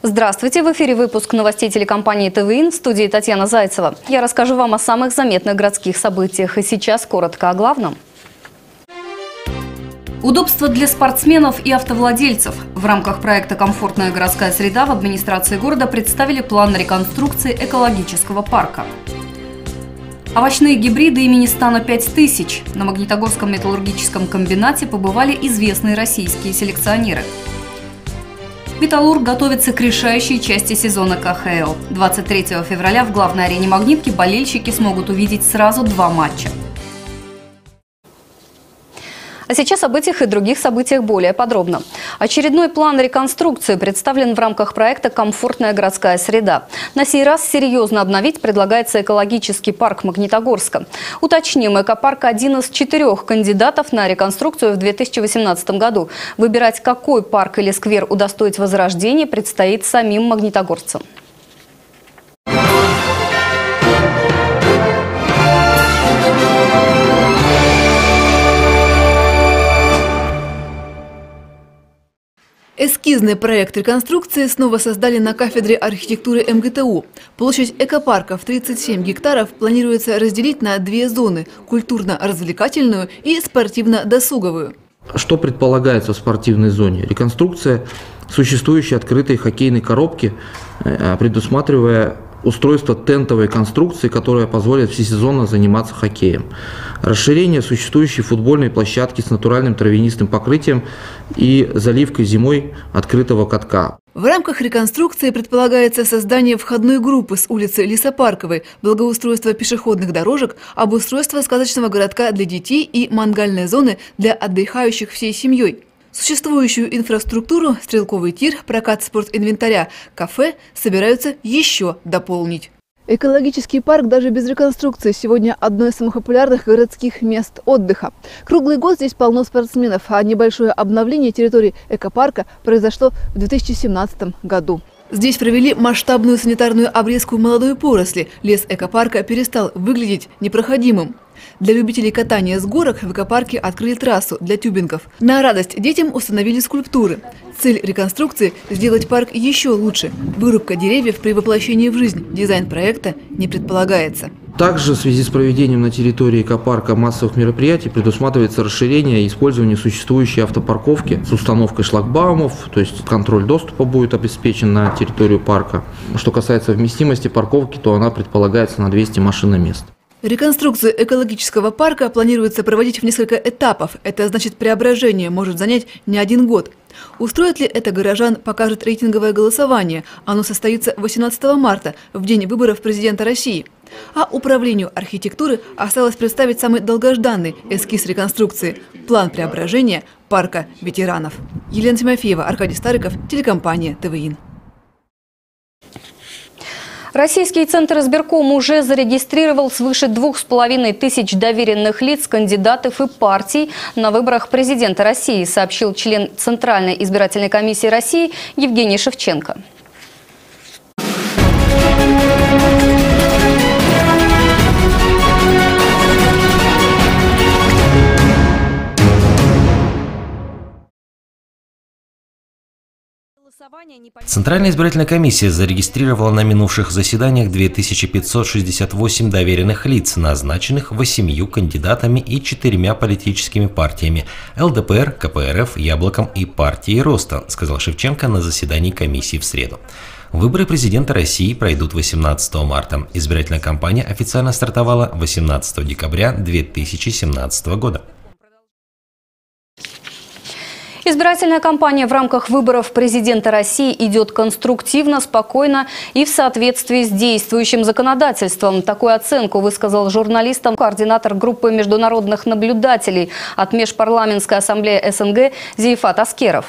Здравствуйте! В эфире выпуск новостей телекомпании ТВИН, в студии Татьяна Зайцева. Я расскажу вам о самых заметных городских событиях. И сейчас коротко о главном. Удобства для спортсменов и автовладельцев. В рамках проекта «Комфортная городская среда» в администрации города представили план реконструкции экологического парка. Овощные гибриды имени Стана 5000. На Магнитогорском металлургическом комбинате побывали известные российские селекционеры. «Металлург» готовится к решающей части сезона КХЛ. 23 февраля в главной арене «Магнитки» болельщики смогут увидеть сразу 2 матча. А сейчас об этих и других событиях более подробно. Очередной план реконструкции представлен в рамках проекта «Комфортная городская среда». На сей раз серьезно обновить предлагается экологический парк Магнитогорска. Уточним, экопарк – один из 4 кандидатов на реконструкцию в 2018 году. Выбирать, какой парк или сквер удостоить возрождения, предстоит самим магнитогорцам. Эскизный проект реконструкции снова создали на кафедре архитектуры МГТУ. Площадь экопарка в 37 гектаров планируется разделить на 2 зоны – культурно-развлекательную и спортивно-досуговую. Что предполагается в спортивной зоне? Реконструкция существующей открытой хоккейной коробки, предусматривая устройство тентовой конструкции, которая позволит всесезонно заниматься хоккеем. Расширение существующей футбольной площадки с натуральным травянистым покрытием и заливкой зимой открытого катка. В рамках реконструкции предполагается создание входной группы с улицы Лесопарковой, благоустройство пешеходных дорожек, обустройство сказочного городка для детей и мангальной зоны для отдыхающих всей семьей. Существующую инфраструктуру, стрелковый тир, прокат спортинвентаря, кафе собираются еще дополнить. Экологический парк даже без реконструкции сегодня одно из самых популярных городских мест отдыха. Круглый год здесь полно спортсменов, а небольшое обновление территории экопарка произошло в 2017 году. Здесь провели масштабную санитарную обрезку молодой поросли. Лес экопарка перестал выглядеть непроходимым. Для любителей катания с горок в экопарке открыли трассу для тюбингов. На радость детям установили скульптуры. Цель реконструкции – сделать парк еще лучше. Вырубка деревьев при воплощении в жизнь дизайн проекта не предполагается. Также в связи с проведением на территории экопарка массовых мероприятий предусматривается расширение и использование существующей автопарковки с установкой шлагбаумов, то есть контроль доступа будет обеспечен на территорию парка. Что касается вместимости парковки, то она предполагается на 200 машиномест. Реконструкцию экологического парка планируется проводить в несколько этапов. Это значит, преображение может занять не 1 год. Устроит ли это горожан, покажет рейтинговое голосование. Оно состоится 18 марта, в день выборов президента России. А управлению архитектуры осталось представить самый долгожданный эскиз реконструкции – план преображения парка ветеранов. Елена Тимофеева, Аркадий Стариков, телекомпания ТВИН. Российский центр избирком уже зарегистрировал свыше 2500 доверенных лиц, кандидатов и партий на выборах президента России, сообщил член Центральной избирательной комиссии России Евгений Шевченко. Центральная избирательная комиссия зарегистрировала на минувших заседаниях 2568 доверенных лиц, назначенных 8 кандидатами и 4 политическими партиями – ЛДПР, КПРФ, Яблоком и партией Роста, сказал Шевченко на заседании комиссии в среду. Выборы президента России пройдут 18 марта. Избирательная кампания официально стартовала 18 декабря 2017 года. Избирательная кампания в рамках выборов президента России идет конструктивно, спокойно и в соответствии с действующим законодательством. Такую оценку высказал журналистам координатор группы международных наблюдателей от Межпарламентской ассамблеи СНГ Зейфат Аскеров.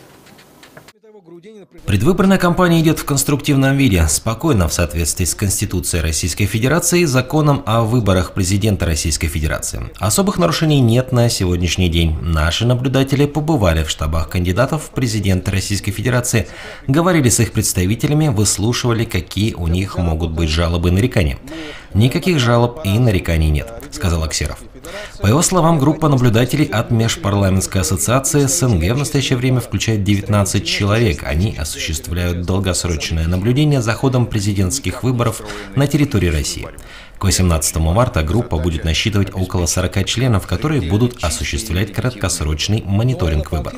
Предвыборная кампания идет в конструктивном виде, спокойно в соответствии с Конституцией Российской Федерации и законом о выборах президента Российской Федерации. Особых нарушений нет на сегодняшний день. Наши наблюдатели побывали в штабах кандидатов в президенты Российской Федерации, говорили с их представителями, выслушивали, какие у них могут быть жалобы и нарекания. Никаких жалоб и нареканий нет, сказал Аксеров. По его словам, группа наблюдателей от Межпарламентской ассоциации СНГ в настоящее время включает 19 человек. Они осуществляют долгосрочное наблюдение за ходом президентских выборов на территории России. К 18 марта группа будет насчитывать около 40 членов, которые будут осуществлять краткосрочный мониторинг выборов.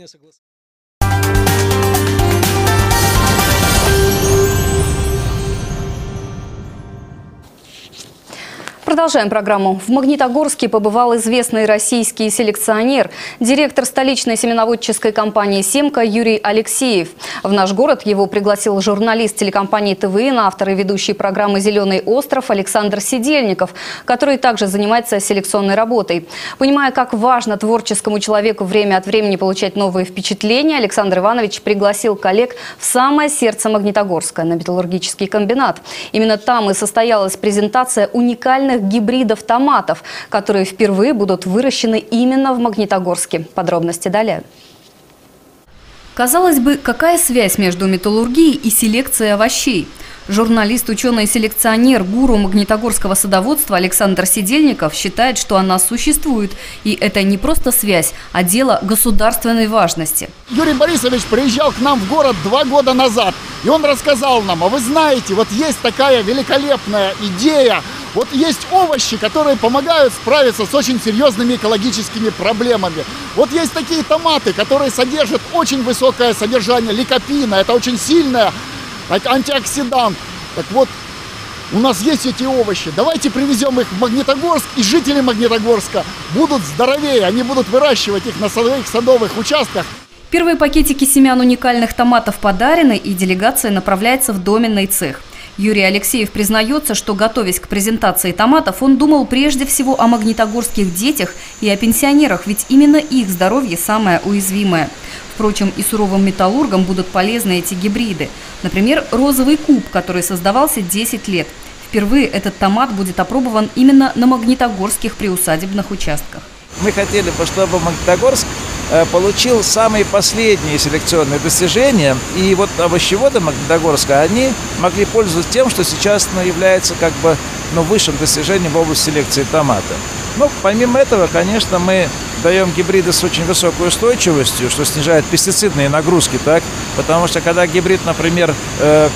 Продолжаем программу. В Магнитогорске побывал известный российский селекционер, директор столичной семеноводческой компании «Семка» Юрий Алексеев. В наш город его пригласил журналист телекомпании ТВН, автор и ведущий программы «Зеленый остров» Александр Сидельников, который также занимается селекционной работой. Понимая, как важно творческому человеку время от времени получать новые впечатления, Александр Иванович пригласил коллег в самое сердце Магнитогорска, на металлургический комбинат. Именно там и состоялась презентация уникальных гибридов томатов, которые впервые будут выращены именно в Магнитогорске. Подробности далее. Казалось бы, какая связь между металлургией и селекцией овощей? Журналист, ученый и селекционер, гуру магнитогорского садоводства Александр Сидельников считает, что она существует. И это не просто связь, а дело государственной важности. Юрий Борисович приезжал к нам в город 2 года назад. И он рассказал нам, а вы знаете, вот есть такая великолепная идея. Вот есть овощи, которые помогают справиться с очень серьезными экологическими проблемами. Вот есть такие томаты, которые содержат очень высокое содержание ликопина. Это очень сильное антиоксидант. Так вот, у нас есть эти овощи. Давайте привезем их в Магнитогорск, и жители Магнитогорска будут здоровее. Они будут выращивать их на своих садовых участках. Первые пакетики семян уникальных томатов подарены, и делегация направляется в доменный цех. Юрий Алексеев признается, что, готовясь к презентации томатов, он думал прежде всего о магнитогорских детях и о пенсионерах, ведь именно их здоровье самое уязвимое. Впрочем, и суровым металлургам будут полезны эти гибриды. Например, розовый куб, который создавался 10 лет. Впервые этот томат будет опробован именно на магнитогорских приусадебных участках. Мы хотели бы, чтобы Магнитогорск получил самые последние селекционные достижения. И вот овощеводы Магнитогорска, они могли пользоваться тем, что сейчас является высшим достижением в области селекции томата. Но помимо этого, конечно, мы даем гибриды с очень высокой устойчивостью, что снижает пестицидные нагрузки, потому что когда гибрид, например, к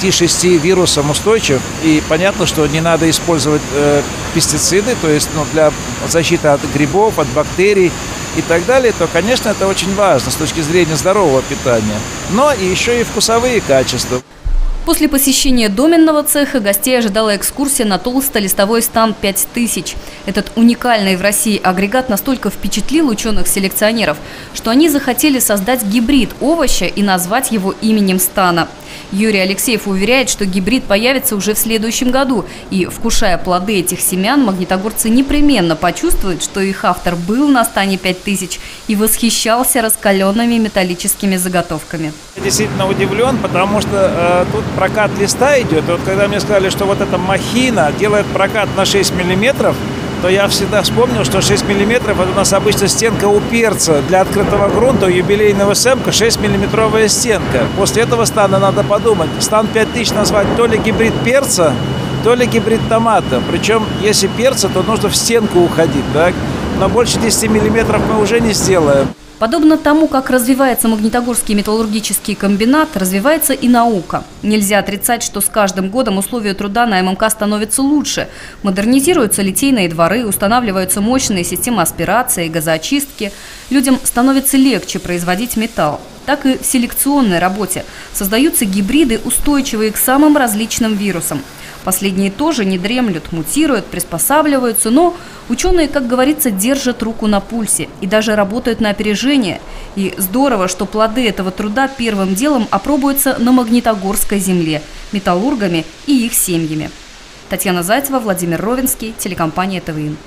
5-6 вирусам устойчив, и понятно, что не надо использовать пестициды, то есть для защиты от грибов, от бактерий и так далее, то, конечно, это очень важно с точки зрения здорового питания. Но и еще и вкусовые качества. После посещения доменного цеха гостей ожидала экскурсия на толстолистовой стан 5000. Этот уникальный в России агрегат настолько впечатлил ученых-селекционеров, что они захотели создать гибрид овоща и назвать его именем стана. Юрий Алексеев уверяет, что гибрид появится уже в следующем году. И, вкушая плоды этих семян, магнитогорцы непременно почувствуют, что их автор был на стане 5000 и восхищался раскаленными металлическими заготовками. Я действительно удивлен, потому что тут прокат листа идет. И вот когда мне сказали, что вот эта махина делает прокат на 6 миллиметров, то я всегда вспомнил, что 6 миллиметров – это у нас обычно стенка у перца. Для открытого грунта у юбилейного Семка 6-миллиметровая стенка. После этого стана надо подумать. Стан 5000 назвать то ли гибрид перца, то ли гибрид томата. Причем, если перца, то нужно в стенку уходить, но больше 10 миллиметров мы уже не сделаем. Подобно тому, как развивается Магнитогорский металлургический комбинат, развивается и наука. Нельзя отрицать, что с каждым годом условия труда на ММК становятся лучше. Модернизируются литейные дворы, устанавливаются мощные системы аспирации и газоочистки. Людям становится легче производить металл. Так и в селекционной работе создаются гибриды, устойчивые к самым различным вирусам. Последние тоже не дремлют, мутируют, приспосабливаются, но ученые, как говорится, держат руку на пульсе и даже работают на опережение. И здорово, что плоды этого труда первым делом опробуются на магнитогорской земле, металлургами и их семьями. Татьяна Зайцева, Владимир Ровенский, телекомпания ТВН.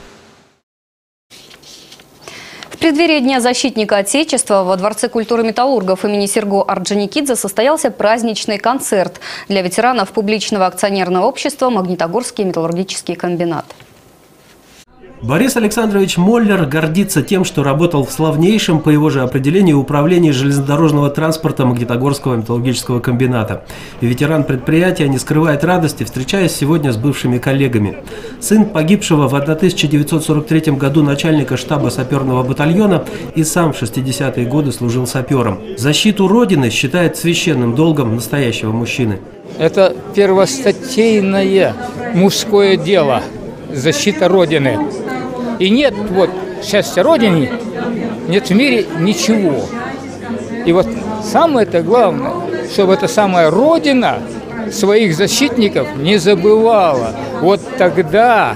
В преддверии Дня защитника Отечества во Дворце культуры металлургов имени Серго Орджоникидзе состоялся праздничный концерт для ветеранов публичного акционерного общества «Магнитогорский металлургический комбинат». Борис Александрович Моллер гордится тем, что работал в славнейшем, по его же определению, управлении железнодорожного транспорта Магнитогорского металлургического комбината. И ветеран предприятия не скрывает радости, встречаясь сегодня с бывшими коллегами. Сын погибшего в 1943 году начальника штаба саперного батальона и сам в 60-е годы служил сапером. Защиту Родины считает священным долгом настоящего мужчины. Это первостатейное мужское дело – защита Родины. И нет вот счастья Родине, нет в мире ничего. И вот самое-то главное, чтобы эта самая Родина своих защитников не забывала. Вот тогда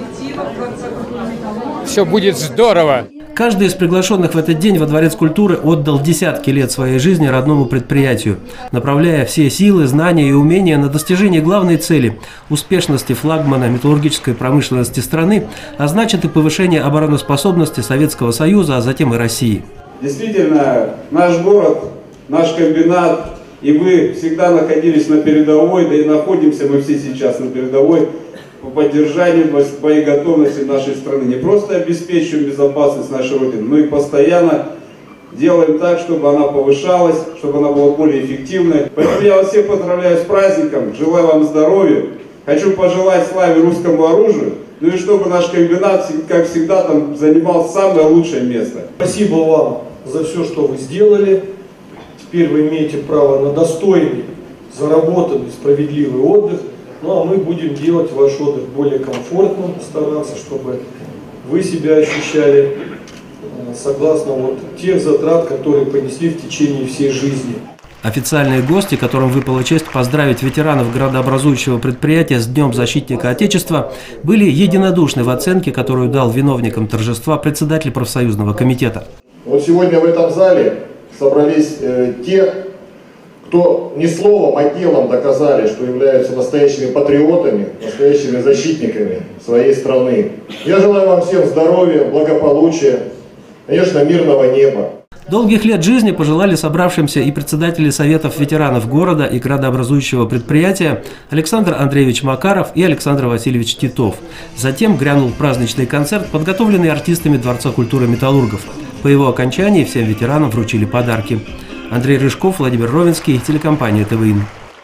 все будет здорово. Каждый из приглашенных в этот день во Дворец культуры отдал десятки лет своей жизни родному предприятию, направляя все силы, знания и умения на достижение главной цели – успешности флагмана металлургической промышленности страны, а значит и повышение обороноспособности Советского Союза, а затем и России. Действительно, наш город, наш комбинат, и вы всегда находились на передовой, да и находимся мы все сейчас на передовой, по поддержанию боеготовности нашей страны. Не просто обеспечиваем безопасность нашей Родины, но и постоянно делаем так, чтобы она повышалась, чтобы она была более эффективной. Поэтому я вас всех поздравляю с праздником, желаю вам здоровья, хочу пожелать славе русскому оружию, ну и чтобы наш комбинат, как всегда, там занимал самое лучшее место. Спасибо вам за все, что вы сделали. Теперь вы имеете право на достойный, заработанный, справедливый отдых. Ну а мы будем делать ваш отдых более комфортным, стараться, чтобы вы себя ощущали согласно вот тех затрат, которые понесли в течение всей жизни. Официальные гости, которым выпала честь поздравить ветеранов градообразующего предприятия с Днем защитника Отечества, были единодушны в оценке, которую дал виновникам торжества председатель профсоюзного комитета. Вот сегодня в этом зале собрались те, кто не словом, а делом доказали, что являются настоящими патриотами, настоящими защитниками своей страны. Я желаю вам всем здоровья, благополучия, конечно, мирного неба. Долгих лет жизни пожелали собравшимся и председатели советов ветеранов города и градообразующего предприятия Александр Андреевич Макаров и Александр Васильевич Титов. Затем грянул праздничный концерт, подготовленный артистами Дворца культуры металлургов. По его окончании всем ветеранам вручили подарки. Андрей Рыжков, Владимир Ровенский, телекомпания ТВИН.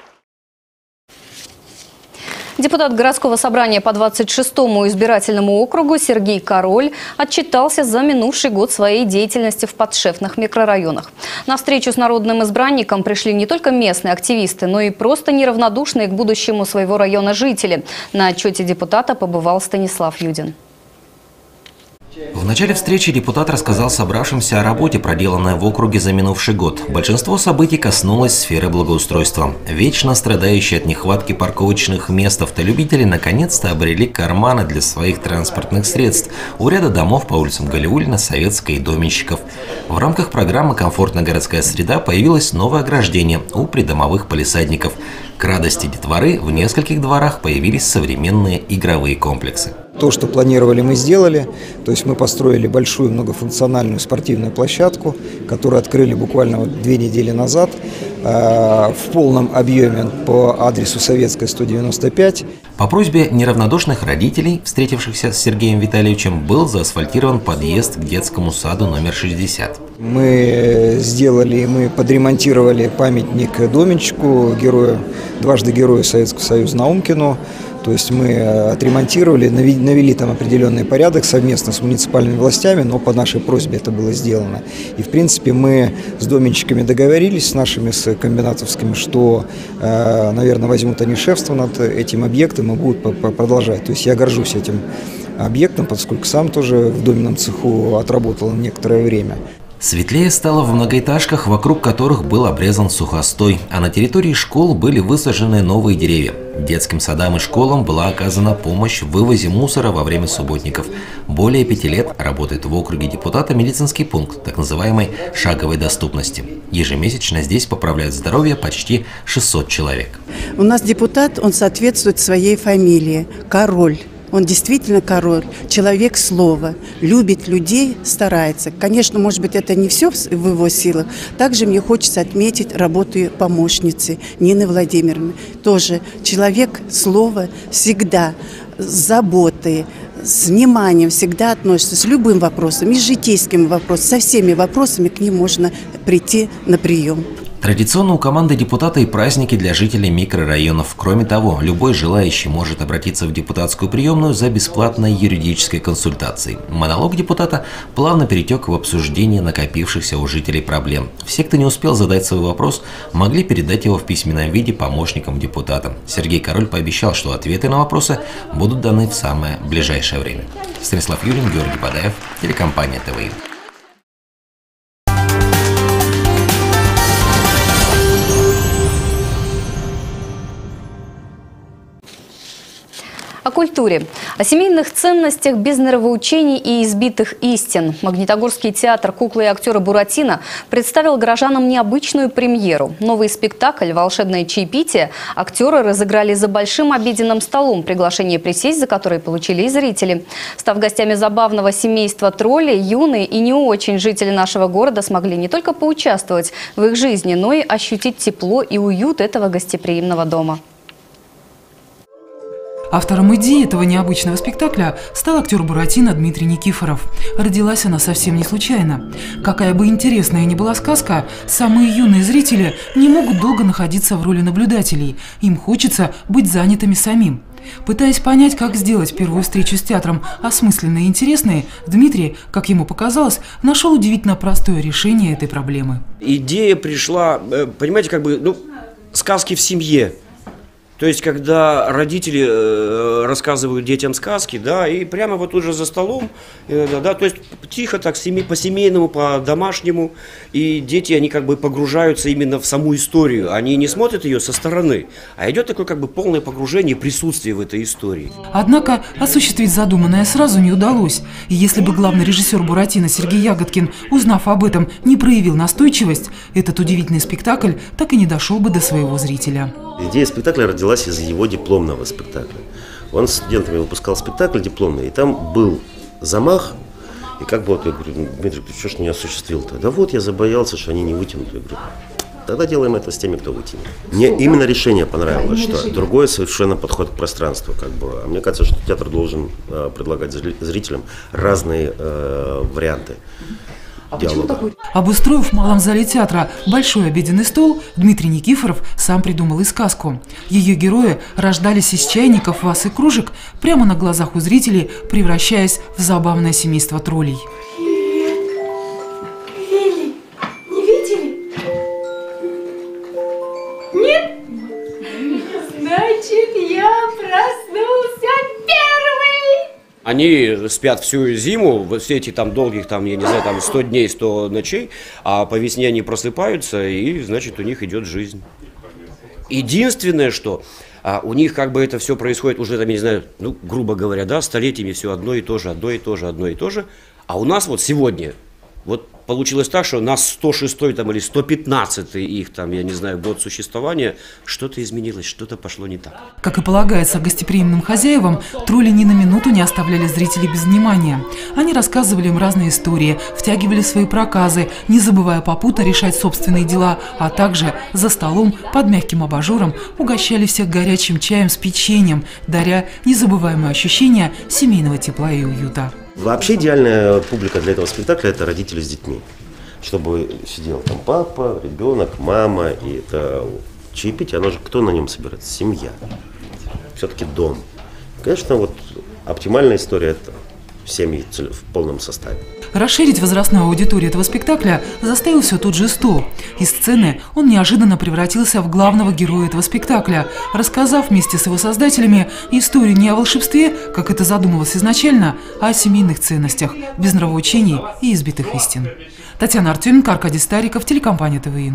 Депутат городского собрания по 26-му избирательному округу Сергей Король отчитался за минувший год своей деятельности в подшефных микрорайонах. На встречу с народным избранником пришли не только местные активисты, но и просто неравнодушные к будущему своего района жители. На отчете депутата побывал Станислав Юдин. В начале встречи депутат рассказал собравшимся о работе, проделанной в округе за минувший год. Большинство событий коснулось сферы благоустройства. Вечно страдающие от нехватки парковочных мест автолюбители наконец-то обрели карманы для своих транспортных средств у ряда домов по улицам Галиуллина, Советской и Доменщиков. В рамках программы «Комфортная городская среда» появилось новое ограждение у придомовых палисадников. К радости детворы в нескольких дворах появились современные игровые комплексы. То, что планировали, мы сделали. То есть мы построили большую многофункциональную спортивную площадку, которую открыли буквально 2 недели назад в полном объеме по адресу Советская, 195. По просьбе неравнодушных родителей, встретившихся с Сергеем Витальевичем, был заасфальтирован подъезд к детскому саду номер 60. Мы подремонтировали памятник Доменщику, дважды герою Советского Союза Наумкину. То есть мы отремонтировали, навели там определенный порядок совместно с муниципальными властями, но по нашей просьбе это было сделано. И в принципе мы с доменщиками договорились, с нашими, с комбинатовскими, что, наверное, возьмут они шефство над этим объектом и будут продолжать. То есть я горжусь этим объектом, поскольку сам тоже в доменном цеху отработал некоторое время. Светлее стало в многоэтажках, вокруг которых был обрезан сухостой, а на территории школ были высажены новые деревья. Детским садам и школам была оказана помощь в вывозе мусора во время субботников. Более 5 лет работает в округе депутата медицинский пункт так называемой шаговой доступности. Ежемесячно здесь поправляют здоровье почти 600 человек. У нас депутат, он соответствует своей фамилии – Король. Он действительно король, человек слова, любит людей, старается. Конечно, может быть, это не все в его силах. Также мне хочется отметить работу помощницы Нины Владимировны. Тоже человек слова, всегда с заботой, с вниманием всегда относятся с любым вопросом, и с житейским вопросом, со всеми вопросами к ним можно прийти на прием. Традиционно у команды депутата и праздники для жителей микрорайонов. Кроме того, любой желающий может обратиться в депутатскую приемную за бесплатной юридической консультацией. Монолог депутата плавно перетек в обсуждение накопившихся у жителей проблем. Все, кто не успел задать свой вопрос, могли передать его в письменном виде помощникам депутата. Сергей Король пообещал, что ответы на вопросы будут даны в самое ближайшее время. Станислав Юрин, Георгий Бадаев, телекомпания ТВИ. О культуре, о семейных ценностях без нравоучений и избитых истин. Магнитогорский театр «Куклы и актеры Буратино» представил горожанам необычную премьеру. Новый спектакль «Волшебное чаепитие» актеры разыграли за большим обеденным столом, приглашение присесть за которое получили и зрители. Став гостями забавного семейства троллей, юные и не очень жители нашего города смогли не только поучаствовать в их жизни, но и ощутить тепло и уют этого гостеприимного дома. Автором идеи этого необычного спектакля стал актер Буратино Дмитрий Никифоров. Родилась она совсем не случайно. Какая бы интересная ни была сказка, самые юные зрители не могут долго находиться в роли наблюдателей. Им хочется быть занятыми самим. Пытаясь понять, как сделать первую встречу с театром осмысленной и интересной, Дмитрий, как ему показалось, нашел удивительно простое решение этой проблемы. Идея пришла, понимаете, сказки в семье. То есть, когда родители рассказывают детям сказки, да, и прямо вот уже за столом, да, то есть тихо так, по-семейному, по-домашнему, и дети, они как бы погружаются именно в саму историю, они не смотрят ее со стороны, а идет такое как бы полное погружение, присутствие в этой истории. Однако осуществить задуманное сразу не удалось, и если бы главный режиссер Буратино Сергей Ягодкин, узнав об этом, не проявил настойчивость, этот удивительный спектакль так и не дошел бы до своего зрителя. Идея спектакля родилась из его дипломного спектакля. Он с студентами выпускал спектакль дипломный, и там был замах. И как бы вот я говорю: Дмитрий, ты что ж не осуществил-то? Да вот я забоялся, что они не вытянут. Я говорю: тогда делаем это с теми, кто вытянет. Мне именно решение понравилось, что другой совершенно подход к пространству. А мне кажется, что театр должен предлагать зрителям разные варианты. Обустроив в малом зале театра большой обеденный стол, Дмитрий Никифоров сам придумал и сказку. Ее герои рождались из чайников, ваз и кружек прямо на глазах у зрителей, превращаясь в забавное семейство троллей. Видели? Не видели? Нет? Значит, я проснулся первый! Они спят всю зиму, все эти там долгих, я не знаю, 100 дней, 100 ночей, а по весне они просыпаются, и, значит, у них идет жизнь. Единственное, что у них как бы это все происходит уже, я не знаю, грубо говоря, да, столетиями все одно и то же, одно и то же, а у нас вот сегодня, вот получилось так, что у нас 106-й или 115-й их я не знаю, год существования, что-то изменилось, что-то пошло не так. Как и полагается гостеприимным хозяевам, тролли ни на минуту не оставляли зрителей без внимания. Они рассказывали им разные истории, втягивали в свои проказы, не забывая попутно решать собственные дела, а также за столом под мягким абажуром угощали всех горячим чаем с печеньем, даря незабываемое ощущение семейного тепла и уюта. Вообще идеальная публика для этого спектакля – это родители с детьми. Чтобы сидел там папа, ребенок, мама, и это чаепитие, оно же кто на нем собирается? Семья. Все-таки дом. Конечно, вот оптимальная история – это семьи в полном составе. Расширить возрастную аудиторию этого спектакля заставил все тот же стол. Из сцены он неожиданно превратился в главного героя этого спектакля, рассказав вместе с его создателями историю не о волшебстве, как это задумывалось изначально, а о семейных ценностях, без нравоучений и избитых истин. Татьяна Артеменко, Аркадий Стариков, телекомпания ТВИ.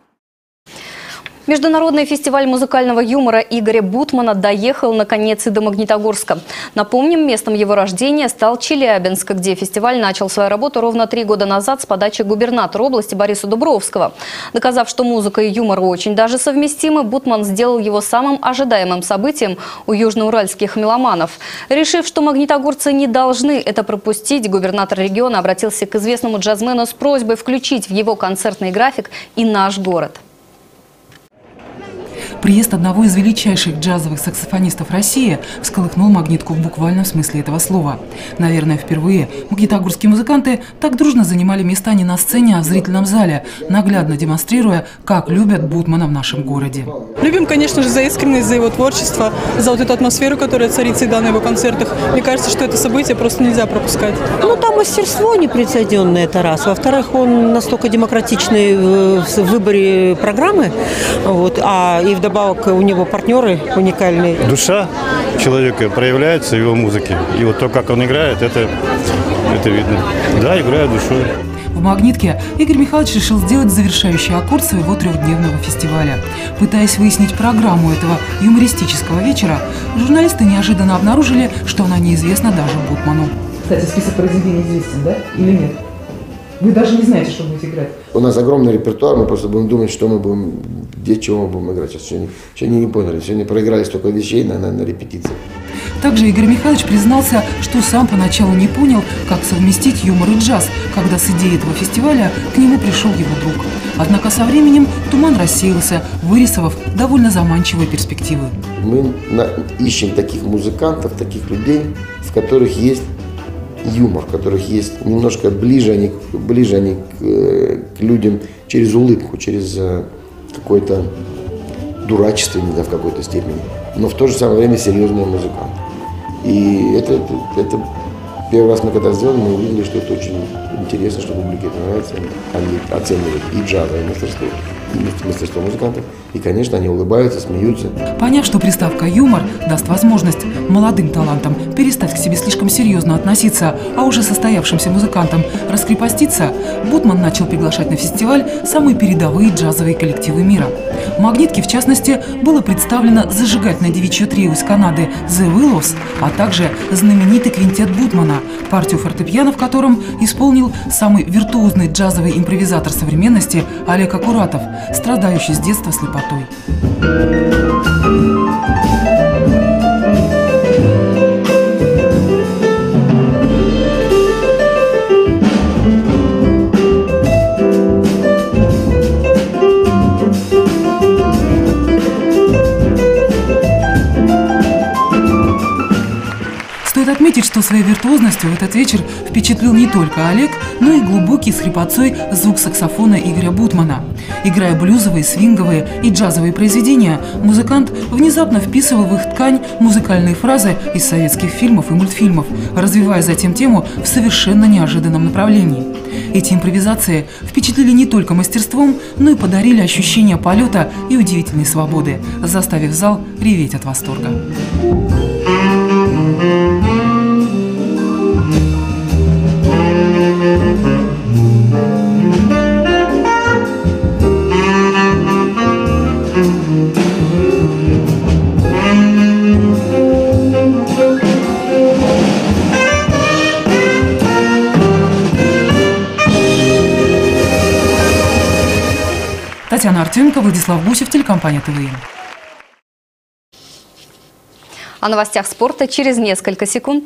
Международный фестиваль музыкального юмора Игоря Бутмана доехал наконец и до Магнитогорска. Напомним, местом его рождения стал Челябинск, где фестиваль начал свою работу ровно 3 года назад с подачи губернатора области Бориса Дубровского. Доказав, что музыка и юмор очень даже совместимы, Бутман сделал его самым ожидаемым событием у южноуральских меломанов. Решив, что магнитогорцы не должны это пропустить, губернатор региона обратился к известному джазмену с просьбой включить в его концертный график и наш город. Приезд одного из величайших джазовых саксофонистов России всколыхнул Магнитку в буквальном смысле этого слова. Наверное, впервые магнитогорские музыканты так дружно занимали места не на сцене, а в зрительном зале, наглядно демонстрируя, как любят Бутмана в нашем городе. Любим, конечно же, за искренность, за его творчество, за вот эту атмосферу, которая царит всегда на его концертах. Мне кажется, что это событие просто нельзя пропускать. Ну, там мастерство непрецедентное, это раз. Во-вторых, он настолько демократичный в выборе программы, вот, и вдобавок у него партнеры уникальные. Душа человека проявляется в его музыке. И вот то, как он играет, это видно. Да, играет душой. В «Магнитке» Игорь Михайлович решил сделать завершающий аккорд своего трехдневного фестиваля. Пытаясь выяснить программу этого юмористического вечера, журналисты неожиданно обнаружили, что она неизвестна даже Бутману. Кстати, список произведений известен, да? Или нет? Вы даже не знаете, что будете играть? У нас огромный репертуар, мы просто будем думать, что мы будем, где, чего мы будем играть. Сейчас сегодня не поняли, сегодня проиграли столько вещей на репетиции. Также Игорь Михайлович признался, что сам поначалу не понял, как совместить юмор и джаз, когда с идеей этого фестиваля к нему пришел его друг. Однако со временем туман рассеялся, вырисовав довольно заманчивые перспективы. Мы ищем таких музыкантов, таких людей, в которых есть юмор, в которых есть немножко ближе они к людям через улыбку, через какое-то дурачество иногда в какой-то степени, но в то же самое время серьезные музыканты. И это первый раз мы когда сделали, мы увидели, что это очень интересно, что публике это нравится. Они оценивают и джазовое мастерство, и мастерство музыкантов. И, конечно, они улыбаются, смеются. Поняв, что приставка «юмор» даст возможность молодым талантам перестать к себе слишком серьезно относиться, а уже состоявшимся музыкантам раскрепоститься, Бутман начал приглашать на фестиваль самые передовые джазовые коллективы мира. В «Магнитке», в частности, было представлено зажигательное девичье трио из Канады «The Willows», а также знаменитый квинтет Бутмана, партию фортепиано в котором исполнил самый виртуозный джазовый импровизатор современности Олег Акуратов, страдающий с детства слепотой. Стоит отметить, что своей виртуозностью в этот вечер впечатлил не только Олег, но и глубокий с хрипотцой звук саксофона Игоря Бутмана. Играя блюзовые, свинговые и джазовые произведения, музыкант внезапно вписывал в их ткань музыкальные фразы из советских фильмов и мультфильмов, развивая затем тему в совершенно неожиданном направлении. Эти импровизации впечатлили не только мастерством, но и подарили ощущение полета и удивительной свободы, заставив зал реветь от восторга. Татьяна Артеменко, Владислав Гусев, телекомпания ТВН. О новостях спорта через несколько секунд.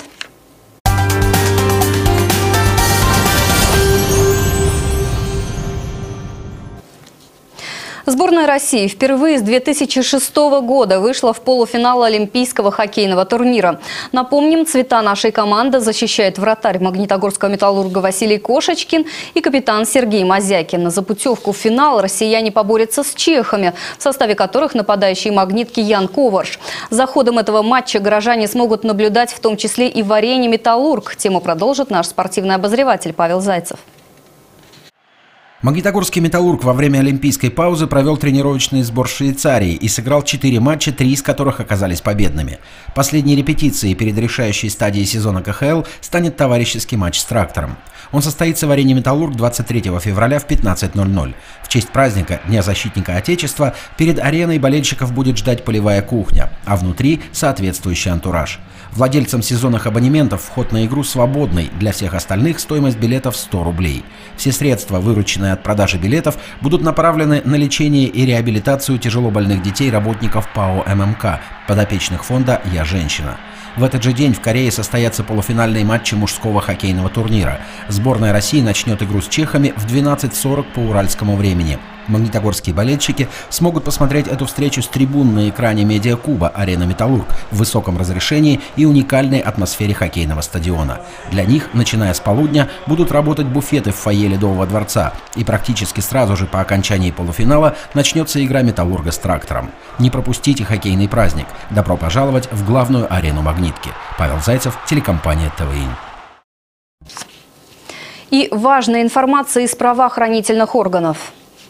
Сборная России впервые с 2006 года вышла в полуфинал Олимпийского хоккейного турнира. Напомним, цвета нашей команды защищает вратарь магнитогорского «Металлурга» Василий Кошечкин и капитан Сергей Мазякин. За путевку в финал россияне поборются с чехами, в составе которых нападающий «Магнитки» Ян Коварш. За ходом этого матча горожане смогут наблюдать в том числе и в арене «Металлург». Тему продолжит наш спортивный обозреватель Павел Зайцев. Магнитогорский «Металлург» во время олимпийской паузы провел тренировочный сбор в Швейцарии и сыграл 4 матча, 3 из которых оказались победными. Последней репетицией перед решающей стадией сезона КХЛ станет товарищеский матч с «Трактором». Он состоится в арене «Металлург» 23 февраля в 15:00. В честь праздника Дня защитника Отечества перед ареной болельщиков будет ждать полевая кухня, а внутри соответствующий антураж. Владельцам сезонных абонементов вход на игру свободный, для всех остальных стоимость билетов 100 рублей. Все средства, вырученные от продажи билетов, будут направлены на лечение и реабилитацию тяжелобольных детей работников ПАО ММК, подопечных фонда «Я женщина». В этот же день в Корее состоятся полуфинальные матчи мужского хоккейного турнира. Сборная России начнет игру с чехами в 12:40 по уральскому времени. Магнитогорские болельщики смогут посмотреть эту встречу с трибун на экране Медиакуба «Арена Металлург» в высоком разрешении и уникальной атмосфере хоккейного стадиона. Для них, начиная с полудня, будут работать буфеты в фойе Ледового дворца, и практически сразу же по окончании полуфинала начнется игра «Металлурга» с «Трактором». Не пропустите хоккейный праздник. Добро пожаловать в главную арену «Магнитки». Павел Зайцев, телекомпания ТВИ. И важная информация из правоохранительных органов.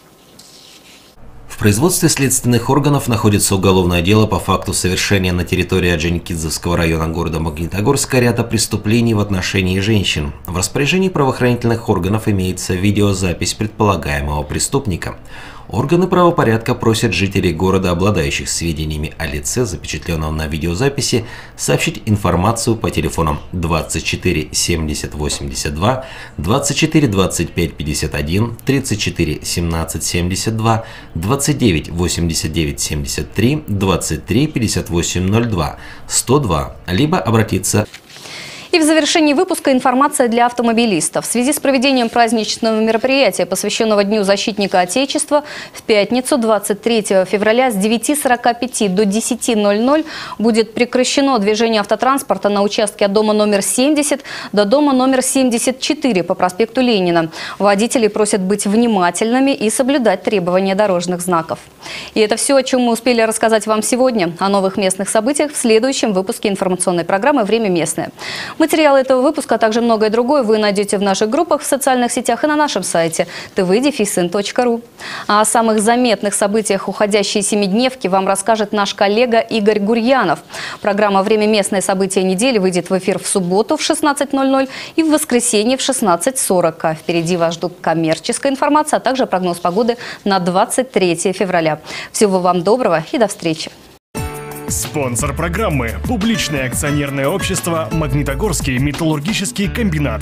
В производстве следственных органов находится уголовное дело по факту совершения на территории Орджоникидзевского района города Магнитогорска ряда преступлений в отношении женщин. В распоряжении правоохранительных органов имеется видеозапись предполагаемого преступника. Органы правопорядка просят жителей города, обладающих сведениями о лице, запечатленном на видеозаписи, сообщить информацию по телефонам 24 70 82, 24 25 51, 34 17 72, 29 89 73, 23 58 02, 102, либо обратиться. И в завершении выпуска информация для автомобилистов. В связи с проведением праздничного мероприятия, посвященного Дню защитника Отечества, в пятницу 23 февраля с 9:45 до 10:00 будет прекращено движение автотранспорта на участке от дома номер 70 до дома номер 74 по проспекту Ленина. Водителей просят быть внимательными и соблюдать требования дорожных знаков. И это все, о чем мы успели рассказать вам сегодня. О новых местных событиях в следующем выпуске информационной программы «Время местное». Материалы этого выпуска, а также многое другое вы найдете в наших группах в социальных сетях и на нашем сайте tv-ин.ru. А о самых заметных событиях уходящей семидневки вам расскажет наш коллега Игорь Гурьянов. Программа «Время местное. События недели» выйдет в эфир в субботу в 16:00 и в воскресенье в 16:40. А впереди вас ждут коммерческая информация, а также прогноз погоды на 23 февраля. Всего вам доброго и до встречи. Спонсор программы – публичное акционерное общество «Магнитогорский металлургический комбинат».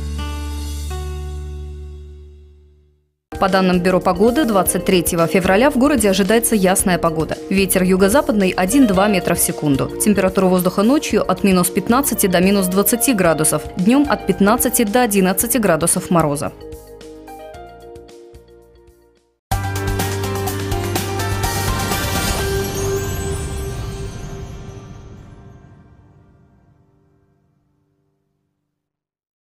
По данным Бюро погоды, 23 февраля в городе ожидается ясная погода. Ветер юго-западный 1-2 метра в секунду. Температура воздуха ночью от -15 до -20 градусов. Днем от 15 до 11 градусов мороза.